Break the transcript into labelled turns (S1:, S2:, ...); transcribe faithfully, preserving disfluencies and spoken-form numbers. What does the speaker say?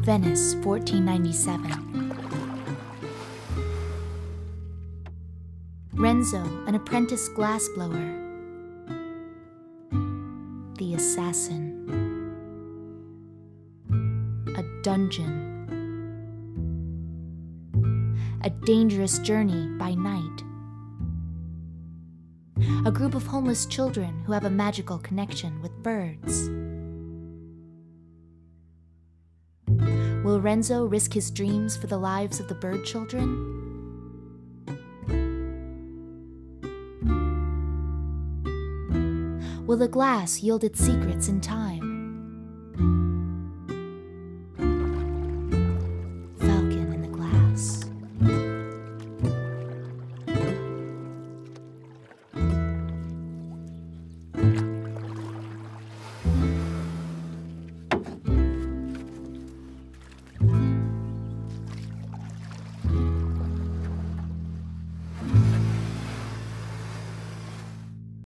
S1: Venice, fourteen ninety-seven. Renzo, an apprentice glassblower. The assassin. A dungeon. A dangerous journey by night. A group of homeless children who have a magical connection with birds. Will Renzo risk his dreams for the lives of the bird children? Will the glass yield its secrets in time?